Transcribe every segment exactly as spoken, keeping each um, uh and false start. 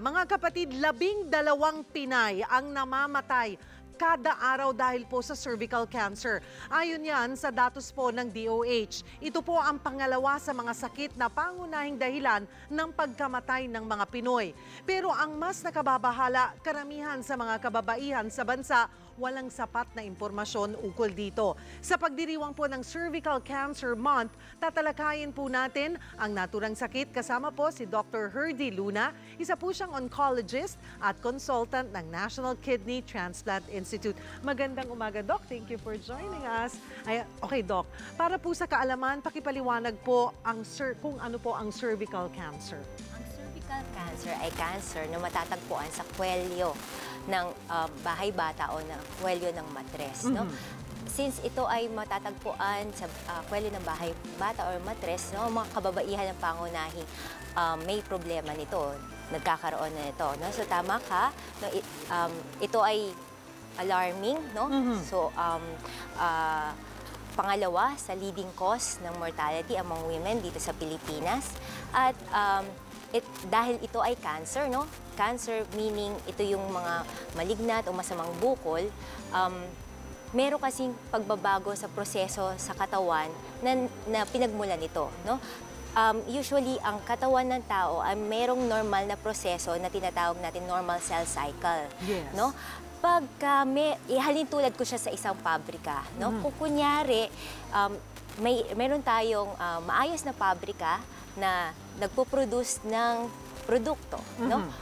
Mga kapatid, labing dalawang Pinay ang namamatay kada araw dahil po sa cervical cancer. Ayon yan sa datos po ng D O H. Ito po ang pangalawa sa mga sakit na pangunahing dahilan ng pagkamatay ng mga Pinoy. Pero ang mas nakababahala, karamihan sa mga kababaihan sa bansa, walang sapat na impormasyon ukol dito. Sa pagdiriwang po ng Cervical Cancer Month, tatalakayin po natin ang naturang sakit kasama po si Doctor Herdy Luna, isa po siyang oncologist at consultant ng National Kidney Transplant Institute. Magandang umaga, Doc. Thank you for joining us. Ay, okay, Doc. Para po sa kaalaman, pakipaliwanag po ang kung ano po ang cervical cancer. Ang cervical cancer ay cancer na matatagpuan sa kwelyo ng uh, bahay bata o ng kwelyo ng matres. Mm-hmm. No? Since ito ay matatagpuan sa uh, kwelyo ng bahay bata or matres, no, mga kababaihan ng pangunahing um, may problema nito, nagkakaroon na nito. No? So tama ka, no, it, um, ito ay alarming. No? Mm-hmm. So um, uh, pangalawa sa leading cause ng mortality among women dito sa Pilipinas. At um, It, dahil ito ay cancer, no? Cancer meaning ito yung mga malignant o masamang bukol, um, meron kasing pagbabago sa proseso sa katawan na, na pinagmulan nito, no? Um, usually, ang katawan ng tao ay merong normal na proseso na tinatawag natin normal cell cycle, yes. No? Pagka may, ihalin tulad ko siya sa isang pabrika, no? Mm. Kung kunyari, um, may, meron tayong uh, maayos na pabrika na nagpo-produce ng produkto, mm-hmm. no?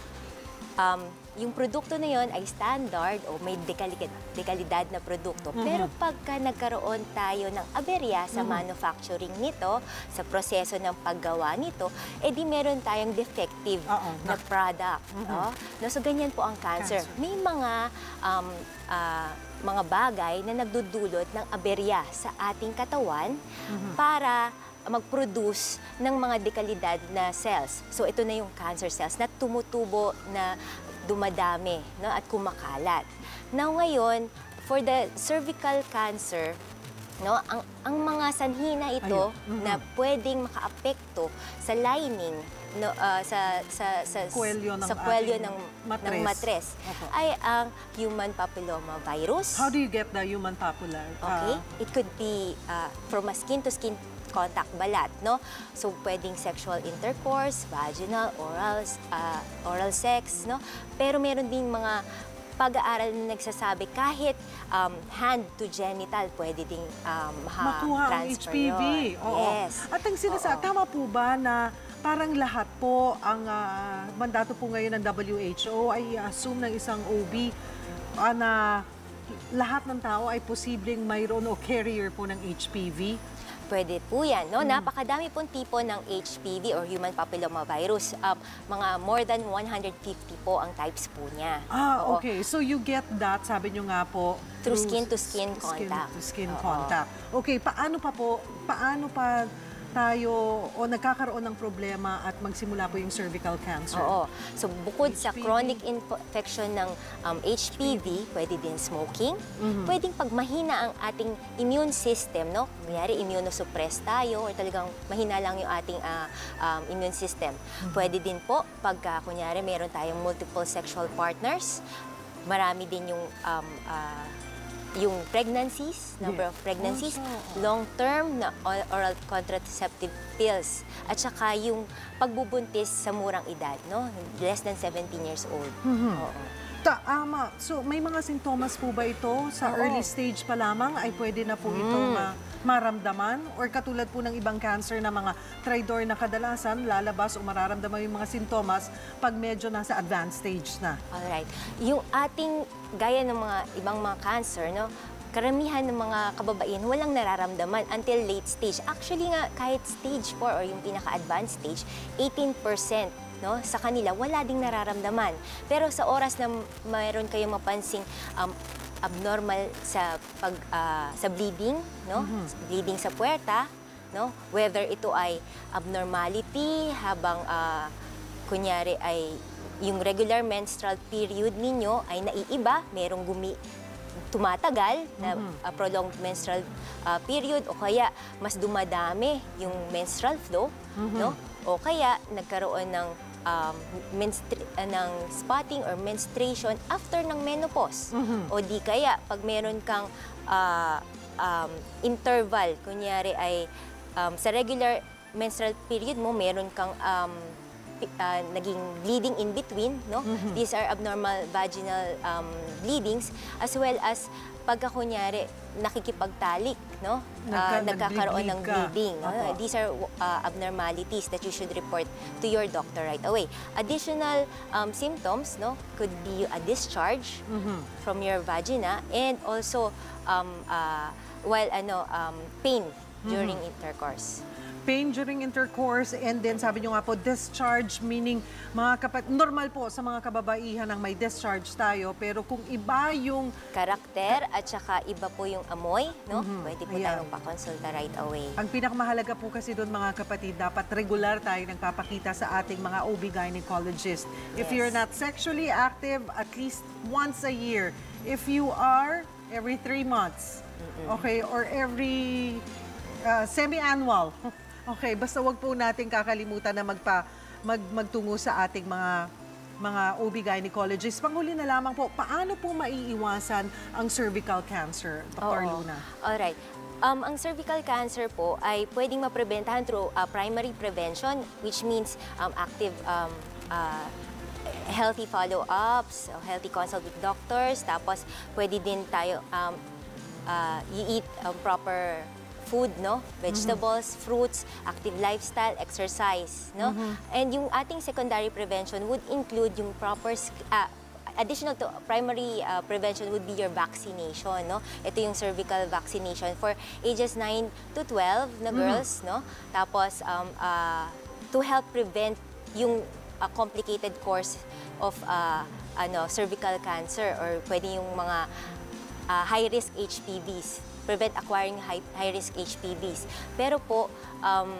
Um, yung produkto na yon ay standard o may dekalidad, dekalidad na produkto. Mm-hmm. Pero pagka nagkaroon tayo ng aberya sa mm-hmm. manufacturing nito, sa proseso ng paggawa nito, edi meron tayong defective Uh-oh. na product. Mm-hmm. No? No, so ganyan po ang cancer. cancer. May mga um, uh, mga bagay na nagdudulot ng aberya sa ating katawan mm-hmm. para mag-produce ng mga dekalidad na cells. So ito na yung cancer cells na tumutubo, na dumadami, no, at kumakalat. Now ngayon, for the cervical cancer, no, ang, ang mga sanhi na ito mm-hmm. na pwedeng makaapekto sa lining, no, uh, sa sa sa kwelyo ng, sa kwelyo ng matres, ng matres okay. ay ang human papilloma virus. How do you get the human papilla? Okay, uh, it could be uh, from a skin to skin contact, balat, no? So pwedeng sexual intercourse, vaginal, oral, uh, oral sex, no? Pero meron ding mga pag-aaral na nagsasabi kahit um, hand to genital, pwede ding um, makuha ang H P V. Oo. Yes. At ang sinasabi, tama po ba na parang lahat po ang uh, mandato po ngayon ng W H O ay assume ng isang O B uh, na lahat ng tao ay posibleng mayroon o carrier po ng H P V? Pwede po yan, no? Mm. Napakadami pong tipo ng H P V or human papilloma virus. Um, mga more than one hundred fifty po ang types po niya. Ah, Oo. Okay. So you get that, sabi nyo nga po, through skin-to-skin -skin contact. Skin-to-skin -skin contact. Okay, paano pa po, paano pa tayo o nagkakaroon ng problema at magsimula po yung cervical cancer? Oo. So bukod H P V. sa chronic infection ng um, H P V, pwede din smoking, mm-hmm. pwedeng pag mahina ang ating immune system, no? Kunyari immunosuppress tayo or talagang mahina lang yung ating uh, um, immune system. Mm-hmm. Pwede din po pag uh, kunyari meron tayong multiple sexual partners, marami din yung um, uh, yung pregnancies, number yeah. of pregnancies, oh, long-term na oral contraceptive pills, at saka yung pagbubuntis sa murang edad, no? Less than seventeen years old. Mm-hmm. Oo. Tama. So, may mga sintomas po ba ito? Sa Oo. early stage pa lamang ay pwede na po mm. itong ma maramdaman? Or katulad po ng ibang cancer na mga tridor na kadalasan, lalabas o mararamdaman yung mga sintomas pag medyo nasa advanced stage na? Alright. Yung ating, gaya ng mga ibang mga cancer, no? Karamihan ng mga kababaihan walang nararamdaman until late stage. Actually nga, kahit stage four or yung pinaka-advanced stage, eighteen percent no, sa kanila wala ding nararamdaman. Pero sa oras na mayroon kayong mapansing um, abnormal sa pag uh, sa bleeding, no? Mm-hmm. Bleeding sa puwerta, no? Whether ito ay abnormality habang uh, kunyari ay yung regular menstrual period ninyo ay naiiba, merong gumi tumatagal na mm-hmm. uh, prolonged menstrual uh, period, o kaya mas dumadami yung menstrual flow, mm-hmm. no? O kaya nagkaroon ng um, menstru uh, ng spotting or menstruation after ng menopause. O di kaya, pag meron kang uh, um, interval, kunyari ay um, sa regular menstrual period mo, meron kang um, uh, naging bleeding in between, no? Mm-hmm. These are abnormal vaginal um, bleedings, as well as pagka kunyari nakikipagtalik, no? Uh, Nagka, nagkakaroon ng bleeding. No? Opo. These are uh, abnormalities that you should report to your doctor right away. Additional um, symptoms, no, could be a discharge mm-hmm. from your vagina, and also um, uh, well, ano, um, pain during mm-hmm. intercourse. Pain during intercourse, and then sabi nyo nga po, discharge, meaning mga kapat normal po sa mga kababaihan ang may discharge tayo, pero kung iba yung karakter at saka iba po yung amoy, no? Mm-hmm. Pwede po Ayan. tayong pakonsulta right away. Ang pinakamahalaga po kasi doon mga kapatid, dapat regular tayo nagpapakita sa ating mga O B gynecologist. If Yes. you're not sexually active, at least once a year. If you are, every three months. Mm-hmm. Okay, or every uh, semi-annual. Okay, basta wag po natin kakalimutan na magpa, mag, magtungo sa ating mga mga O B gynecologist. Panghuli na lamang po, paano po maiiwasan ang cervical cancer, Doctor Oo. Luna? Alright. Um, ang cervical cancer po ay pwedeng mapreventahan through uh, primary prevention, which means um, active um, uh, healthy follow-ups, healthy consult with doctors, tapos pwede din tayo um, uh, you eat um, proper food, no? Vegetables, mm-hmm. fruits, active lifestyle, exercise, no? Mm-hmm. And yung ating secondary prevention would include yung proper, uh, additional to primary uh, prevention would be your vaccination, no? Ito yung cervical vaccination for ages nine to twelve na girls, mm-hmm. no? Tapos, um, uh, to help prevent yung uh, complicated course of uh, ano, cervical cancer, or pwede yung mga uh, high-risk H P Vs. Prevent acquiring high-risk H P Vs. Pero po, um,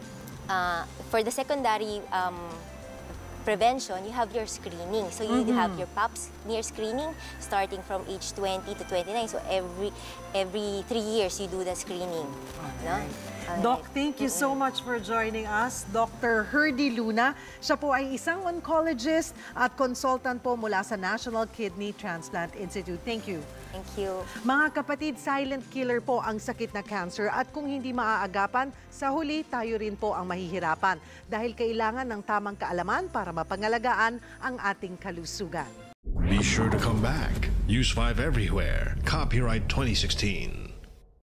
uh, for the secondary um, prevention, you have your screening. So you mm-hmm. have your pap smear screening starting from age twenty to twenty-nine. So every every three years you do the screening. No? Alright. Doc, thank you so much for joining us. Doctor Herdy Luna. Siya po ay isang oncologist at consultant po mula sa National Kidney Transplant Institute. Thank you. Thank you. Mga kapatid, silent killer po ang sakit na cancer, at kung hindi maaagapan, sa huli tayo rin po ang mahihirapan dahil kailangan ng tamang kaalaman para mapangalagaan ang ating kalusugan. Be sure to come back. Use five everywhere. Copyright twenty sixteen.